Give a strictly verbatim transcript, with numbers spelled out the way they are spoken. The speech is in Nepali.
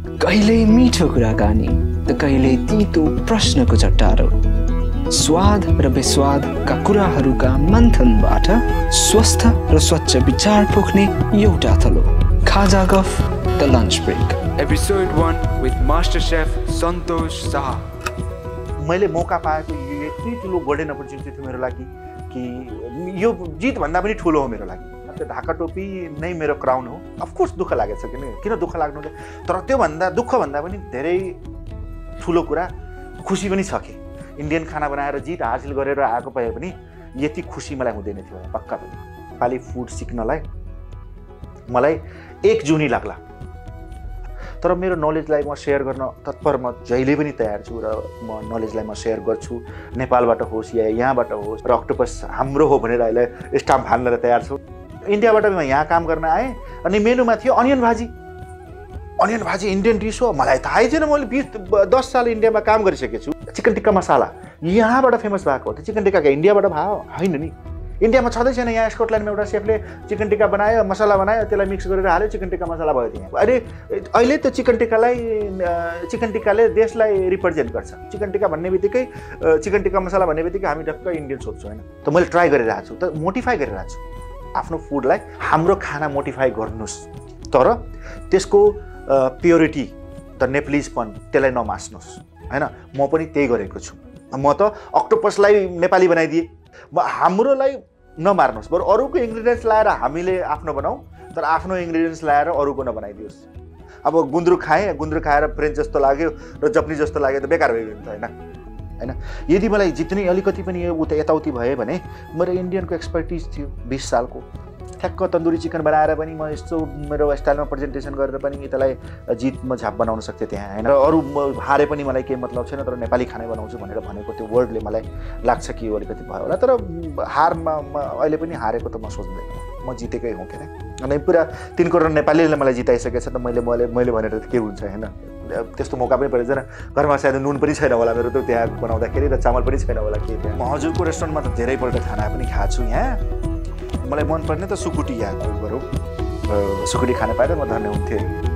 कहिल्यै मिठो कुराकानी त कहिल्यै तीतो प्रश्नको चट्टारो। स्वाद र बेस्वादका कुराहरूका मन्थनबाट स्वस्थ र स्वच्छ विचार पोख्ने एउटा थलो। खाजा गफ the lunch break. Episode one with master chef Santosh Shah. मैले मौका पाएको यो यति ठुलो गोल्डन अपर्च्युनिटी थियो मेरो लागि कि यो जितभन्दा पनि ठुलो हो मेरो लागि। त्यो ढाका टोपी नै मेरो क्राउन हो। अफकोर्स दुःख लागेको छ किन किन दुःख लाग्नु, तर त्योभन्दा दुःखभन्दा पनि धेरै ठुलो कुरा खुसी पनि छ कि इन्डियन खाना बनाएर जित हासिल गरेर आएको भए पनि यति खुसी मलाई हुँदैन थियो पक्का पनि। नेपाली फुड सिक्नलाई मलाई एक जुनी लाग्ला, तर मेरो नलेजलाई म सेयर गर्न तत्पर म जहिले पनि तयार छु र म नलेजलाई म सेयर गर्छु। नेपालबाट होस् या यहाँबाट होस्, र अक्टोपस हाम्रो हो भनेर अहिले स्टाम्प हाल्न तयार छु। इन्डियाबाट म यहाँ काम गर्न आएँ अनि मेनुमा थियो अनियन भाजी। अनियन भाजी इन्डियन डिस हो, मलाई थाहै छैन। मैले बिस दस साल इन्डियामा काम गरिसकेको छु। चिकन टिक्का मसाला यहाँबाट फेमस भएको हो। त्यो चिकन टिक्का इन्डियाबाट भयो होइन नि, इन्डियामा छँदै छैन। यहाँ स्कटल्यान्डमा एउटा सेफले चिकन टिक्का बनायो, मसला बनायो, त्यसलाई मिक्स गरेर हाल्यो, चिकन टिक्का मसला भयो त्यहाँ। अहिले अहिले त्यो चिकन टिक्कालाई चिकन टिक्काले देशलाई रिप्रेजेन्ट गर्छ। चिकन टिक्का भन्ने बित्तिकै चिकन टिक्का मसला भन्ने बित्तिकै हामी टक्क इन्डियन सोध्छौँ होइन। त मैले ट्राई गरिरहेको छु, त मोटिफाई गरिरहेको छु आफ्नो फुडलाई। हाम्रो खाना मोटिफाई गर्नुहोस्, तर त्यसको प्योरिटी द नेप्लिजपन त्यसलाई नमास्नुहोस् होइन। म पनि त्यही गरेको छु। म त अक्टोपसलाई नेपाली बनाइदिएँ। म हाम्रोलाई नमार्नुहोस्, बरु अरूको इन्ग्रिडियन्ट्स लाएर हामीले आफ्नो बनाऊ, तर आफ्नो इन्ग्रिडियन्ट्स लाएर अरूको नबनाइदियोस्। अब गुन्द्रुक खाएँ, गुन्द्रुक खाएर फ्रेन्च जस्तो लाग्यो र जपनी जस्तो लाग्यो त बेकार भइगयो नि त होइन होइन। यदि मलाई जित्ने अलिकति पनि उता यताउति भयो भने मेरो इन्डियनको एक्सपर्टिज थियो बिस सालको। ठ्याक्क तन्दुरी चिकन बनाएर पनि म यस्तो मेरो स्टाइलमा प्रेजेन्टेसन गरेर पनि त्यसलाई जित म झाप बनाउन सक्थेँ त्यहाँ होइन। र अरू हारे पनि मलाई केही मतलब छैन, तर नेपाली खानै बनाउँछु भनेर भनेको त्यो वर्डले मलाई लाग्छ कि यो अलिकति भयो होला। तर हारमा म अहिले पनि हारेको त म सोच्दैन, म जितेकै हुँ के अरे। अनि पुरा तिन करोड नेपालीले मलाई जिताइसकेको छ त मैले मैले मैले भनेर त के हुन्छ होइन। त्यस्तो मौका पनि परेन। घरमा सायद नुन पनि छैन होला मेरो त त्यहाँ बनाउँदाखेरि, र चामल पनि छैन होला के त्यहाँ। म हजुरको रेस्टुरेन्टमा त धेरैपल्ट खाना पनि खाएको छु। यहाँ मलाई मनपर्ने त सुकुटी यहाँको बरु सुकुटी खान पाएर म धन्य हुन्थेँ।